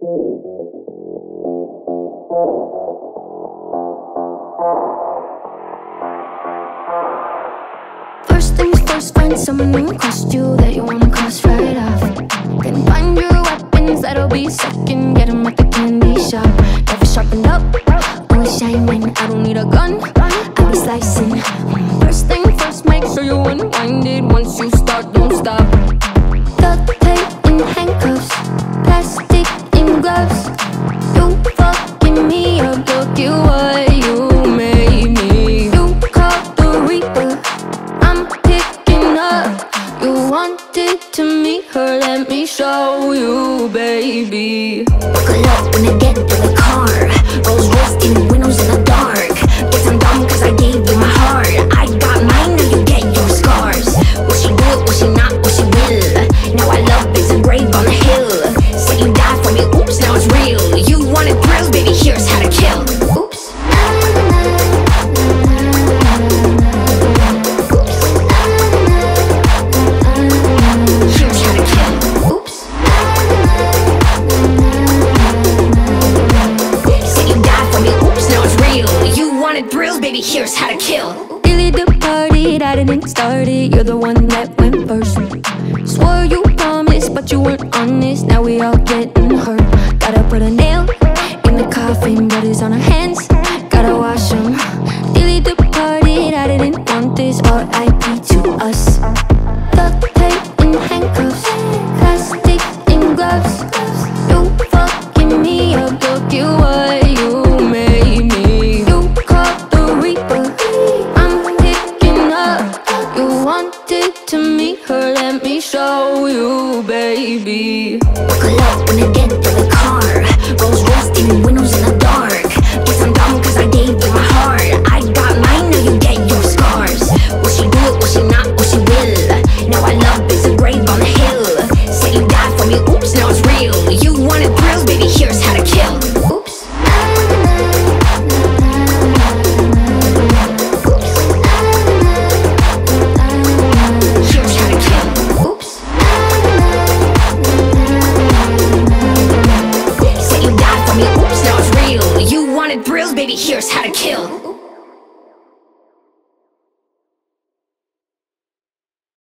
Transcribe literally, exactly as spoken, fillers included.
First things first, find someone who can cost you that you wanna cost right off. Then find your weapons, that'll be second. Get 'em at the candy shop. Never sharpened up, only shining. I don't need a gun, I'll be slicing. First thing first, make sure you unwinded. Once you start, don't stop. Duct tape and handcuffs, plastic and gloves. You fucking me up, look at what you made me. You called the reaper, I'm picking up. You wanted to meet her, let me show you, baby. Buckle up when I get to the car. Rolls Royce in the windows in the dark. Guess I'm dumb cause I gave you my heart. I got mine, now you get your scars. Will she do it, will she not, will she will? Now I love is engraved on the hill. Say you died for me, oops, now it's real. You wanted thrills, baby, here's how to kill. Oops. Here's how to kill. Oops. Say you died for me, oops, now it's real. You wanted thrills, baby, here's how to kill. Really departed, I didn't start it. You're the one that went first. Swore you promised, but you weren't honest. Now we all getting hurt. Gotta put a nail in the coffin. Blood is on our hands, gotta wash them. Really departed, I didn't want this. R I P to us. Duct tape and handcuffs, plastic and gloves. You fucking me up, look at what you made me. You called the reaper, I'm picking up. You wanted to meet her, let me show you, baby. Buckle up when I get to the car. Rolls Royce in the windows in the dark. Guess I'm dumb cause I gave you my heart. I got mine, now you get your scars. Will she do it, will she not, will she will? Now I love is engraved on the hill. Say you died for me, oops, now it's real. You wanted thrills, baby, here's how to kill. Oops. Here's how to kill. Oops. Say you died for me, oops, now it's real. You wanted thrills, baby, here's how to kill.